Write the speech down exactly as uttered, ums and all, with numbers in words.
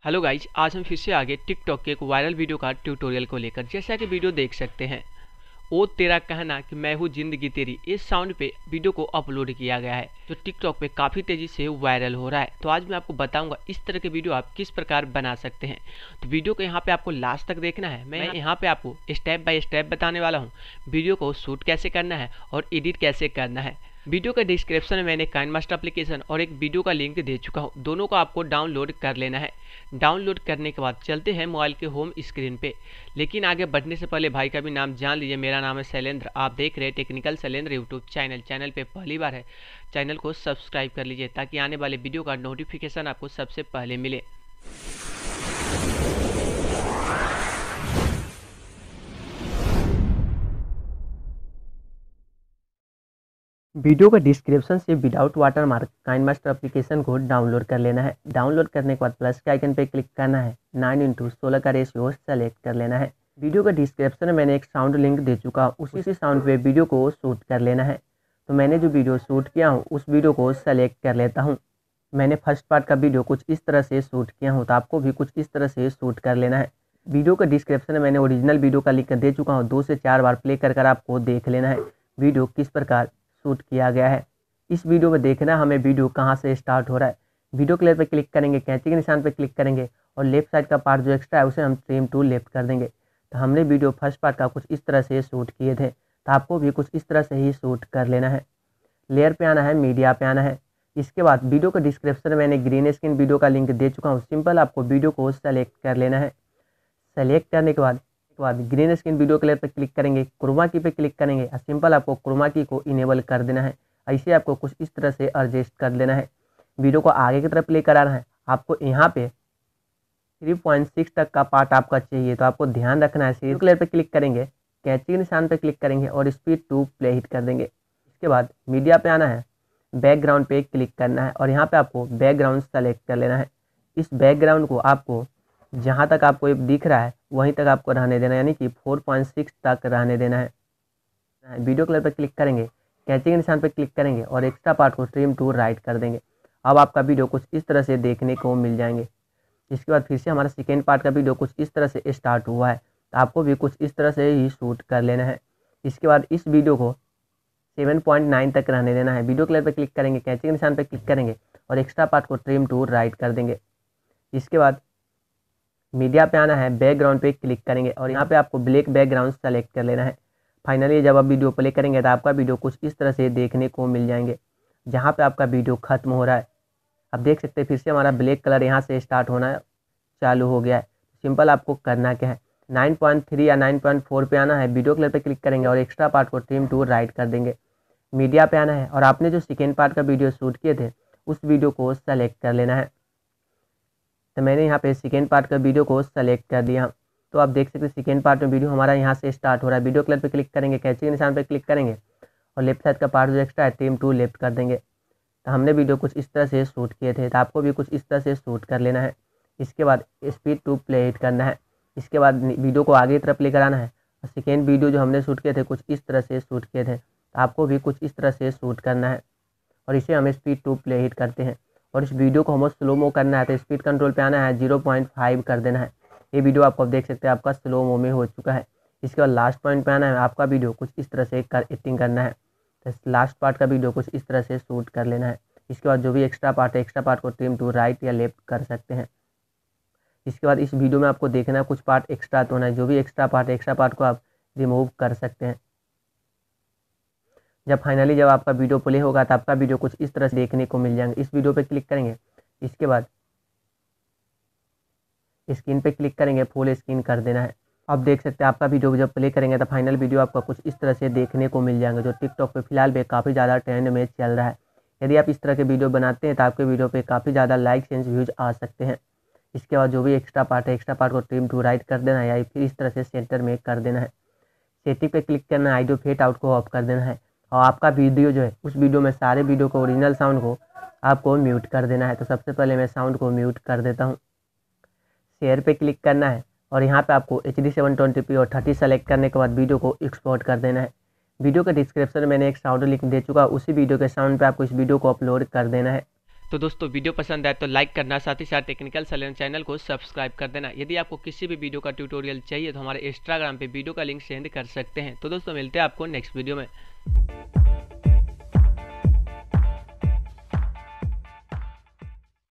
Hello guys, आज हम फिर से आगे टिकटॉक के एक वायरल वीडियो का ट्यूटोरियल को लेकर। जैसा कि वीडियो देख सकते हैं, ओ तेरा कहना कि मैं हूँ जिंदगी तेरी, इस साउंड पे वीडियो को अपलोड किया गया है जो टिकटॉक पे काफ़ी तेज़ी से वायरल हो रहा है। तो आज मैं आपको बताऊंगा इस तरह के वीडियो आप किस प्रकार बना सकते हैं। तो वीडियो को यहाँ पे आपको लास्ट तक देखना है। मैं यहाँ पे आपको स्टेप बाय स्टेप बताने वाला हूँ वीडियो को शूट कैसे करना है और एडिट कैसे करना है। वीडियो के डिस्क्रिप्शन में मैंने काइनमास्टर एप्लीकेशन और एक वीडियो का लिंक दे चुका हूँ, दोनों को आपको डाउनलोड कर लेना है। डाउनलोड करने के बाद चलते हैं मोबाइल के होम स्क्रीन पे। लेकिन आगे बढ़ने से पहले भाई का भी नाम जान लीजिए। मेरा नाम है शैलेंद्र, आप देख रहे हैं technical Shailendra YouTube channel. Channel पे पहली बार है, चैनल को सब्सक्राइब कर लीजिए ताकि आने वाले वीडियो का नोटिफिकेशन आपको सबसे पहले मिले। वीडियो का डिस्क्रिप्शन से विदाउट वाटरमार्क काइनमास्टर एप्लीकेशन को डाउनलोड कर लेना है। डाउनलोड करने के बाद प्लस के आइकन पे क्लिक करना है। नाइन इंटू सोलह का रेशियो सेलेक्ट कर लेना है। वीडियो का डिस्क्रिप्शन में मैंने एक साउंड लिंक दे चुका हूँ, उसी साउंड पे वीडियो को शूट कर लेना है। तो मैंने जो वीडियो शूट किया हूँ उस वीडियो को सेलेक्ट कर लेता हूँ। मैंने फर्स्ट पार्ट का वीडियो कुछ इस तरह से शूट किया हूँ, तो आपको भी कुछ इस तरह से शूट कर लेना है। वीडियो का डिस्क्रिप्शन में मैंने ओरिजिनल वीडियो का लिंक दे चुका हूँ, दो से चार बार प्ले कर कर आपको देख लेना है वीडियो किस प्रकार शूट किया गया है। इस वीडियो में देखना हमें वीडियो कहाँ से स्टार्ट हो रहा है। वीडियो क्लियर पे क्लिक करेंगे, कैंची के निशान पे क्लिक करेंगे और लेफ्ट साइड का पार्ट जो एक्स्ट्रा है उसे हम ट्रिम टू लेफ्ट कर देंगे। तो हमने वीडियो फर्स्ट पार्ट का कुछ इस तरह से शूट किए थे, तो आपको भी कुछ इस तरह से ही शूट कर लेना है। लेयर पे आना है, मीडिया पे आना है। इसके बाद वीडियो के डिस्क्रिप्शन में मैंने ग्रीन स्क्रीन वीडियो का लिंक दे चुका हूँ। सिंपल आपको वीडियो को सेलेक्ट कर लेना है। सेलेक्ट करने के बाद के बाद ग्रीन स्क्रीन वीडियो क्लियर पे क्लिक करेंगे, क्रोमा की पे क्लिक करेंगे और सिंपल आपको क्रोमा की को इनेबल कर देना है। ऐसे आपको कुछ इस तरह से एडजस्ट कर लेना है। वीडियो को आगे की तरफ प्ले कराना है। आपको यहाँ पे थ्री पॉइंट सिक्स तक का पार्ट आपका चाहिए, तो आपको ध्यान रखना है। वीडियो क्लियर पे क्लिक करेंगे, कैंची के निशान पे क्लिक करेंगे और स्पीड टू प्ले हिट कर देंगे। इसके बाद मीडिया पे आना है, बैकग्राउंड पे क्लिक करना है और यहाँ पे आपको बैकग्राउंड सेलेक्ट कर लेना है। इस बैकग्राउंड को आपको जहाँ तक आपको दिख रहा है वहीं तक आपको रहने देना है, यानी कि फोर पॉइंट सिक्स तक रहने देना है। वीडियो क्लियर पर क्लिक करेंगे, कैंची के निशान पर क्लिक करेंगे और एक्स्ट्रा पार्ट को ट्रिम टू राइट कर देंगे। अब आपका वीडियो कुछ इस तरह से देखने को मिल जाएंगे। इसके बाद फिर से हमारा सेकेंड पार्ट का वीडियो कुछ इस तरह से स्टार्ट हुआ है, तो आपको भी कुछ इस तरह से ही शूट कर लेना है। इसके बाद इस वीडियो को सेवन पॉइंट नाइन तक रहने देना है। वीडियो क्लियर पर क्लिक करेंगे, कैंची के निशान पर क्लिक करेंगे और एक्स्ट्रा पार्ट को ट्रिम टू राइट कर देंगे। इसके बाद मीडिया पे आना है, बैकग्राउंड पे क्लिक करेंगे और यहाँ पे आपको ब्लैक बैकग्राउंड सेलेक्ट कर लेना है। फाइनली जब आप वीडियो प्ले करेंगे तो आपका वीडियो कुछ इस तरह से देखने को मिल जाएंगे, जहाँ पे आपका वीडियो खत्म हो रहा है। आप देख सकते हैं फिर से हमारा ब्लैक कलर यहाँ से स्टार्ट होना चालू हो गया है। सिंपल आपको करना क्या है, नाइन पॉइंट थ्री या नाइन पॉइंट फोर पे आना है, वीडियो क्लियर पे क्लिक करेंगे और एक्स्ट्रा पार्ट को ट्रिम टू राइट कर देंगे। मीडिया पे आना है और आपने जो सेकेंड पार्ट का वीडियो शूट किए थे उस वीडियो को सेलेक्ट कर लेना है। तो मैंने यहाँ पे सेकेंड पार्ट का वीडियो को सेलेक्ट कर दिया। तो आप देख सकते हैं सेकेंड पार्ट में वीडियो हमारा यहाँ से स्टार्ट हो रहा है। वीडियो क्लियर पे क्लिक करेंगे, कैंची के निशान पे क्लिक करेंगे और लेफ्ट साइड का पार्ट जो एक्स्ट्रा है ट्रिम टू लेफ्ट कर देंगे। तो हमने वीडियो कुछ इस तरह से शूट किए थे, तो आपको भी कुछ इस तरह से शूट कर लेना है। इसके बाद स्पीड टू प्ले हिट करना है। इसके बाद वीडियो को आगे की तरफ प्ले कराना है और सेकेंड वीडियो जो हमने शूट किए थे कुछ इस तरह से शूट किए थे, तो आपको भी कुछ इस तरह से शूट करना है और इसे हम स्पीड टू प्ले हिट करते हैं। और इस वीडियो को हमें स्लो मो करना है, तो स्पीड कंट्रोल पे आना है, जीरो पॉइंट फाइव कर देना है। ये वीडियो आपको आप देख सकते हैं आपका स्लो मो में हो चुका है। इसके बाद लास्ट पॉइंट पे आना है, आपका वीडियो कुछ इस तरह से कर एडिटिंग करना है। तो लास्ट पार्ट का वीडियो कुछ इस तरह से शूट कर लेना है। इसके बाद जो भी एक्स्ट्रा पार्ट है एक्स्ट्रा पार्ट को ट्रिम टू राइट या लेफ्ट कर सकते हैं। इसके बाद इस वीडियो में आपको देखना है कुछ पार्ट एक्स्ट्रा तो होना है, जो भी एक्स्ट्रा पार्ट है एक्स्ट्रा पार्ट को आप रिमूव कर सकते हैं। जब फाइनली जब आपका वीडियो प्ले होगा तो आपका वीडियो कुछ इस तरह से देखने को मिल जाएंगे। इस वीडियो पे क्लिक करेंगे, इसके बाद स्क्रीन पे क्लिक करेंगे, फुल स्क्रीन कर देना है। आप देख सकते हैं आपका वीडियो जब प्ले करेंगे तो फाइनल वीडियो आपका कुछ इस तरह से देखने को मिल जाएंगे, जो टिकटॉक पे फिलहाल पे काफ़ी ज़्यादा ट्रेंड में चल रहा है। यदि आप इस तरह के वीडियो बनाते हैं तो आपके वीडियो पे काफ़ी ज़्यादा लाइक्स एंड व्यूज आ सकते हैं। इसके बाद जो भी एक्स्ट्रा पार्ट है एक्स्ट्रा पार्ट को ट्रिम टू राइट कर देना है या फिर इस तरह से सेंटर में कर देना है। सेटिंग पे क्लिक करना है, ऑडियो फेड आउट को ऑफ कर देना है और आपका वीडियो जो है उस वीडियो में सारे वीडियो को ओरिजिनल साउंड को आपको म्यूट कर देना है। तो सबसे पहले मैं साउंड को म्यूट कर देता हूँ। शेयर पे क्लिक करना है और यहाँ पे आपको H D seven twenty p और थर्टी सेलेक्ट करने के बाद वीडियो को एक्सपोर्ट कर देना है। वीडियो के डिस्क्रिप्शन में मैंने एक साउंड लिंक दे चुका, उसी वीडियो के साउंड पे आपको इस वीडियो को अपलोड कर देना है। तो दोस्तों वीडियो पसंद आए तो लाइक करना, साथ ही साथ टेक्निकल सलूशन चैनल को सब्सक्राइब कर देना। यदि आपको किसी भी वीडियो का ट्यूटोरियल चाहिए तो हमारे इंस्टाग्राम पे वीडियो का लिंक सेंड कर सकते हैं। तो दोस्तों मिलते हैं आपको नेक्स्ट वीडियो में।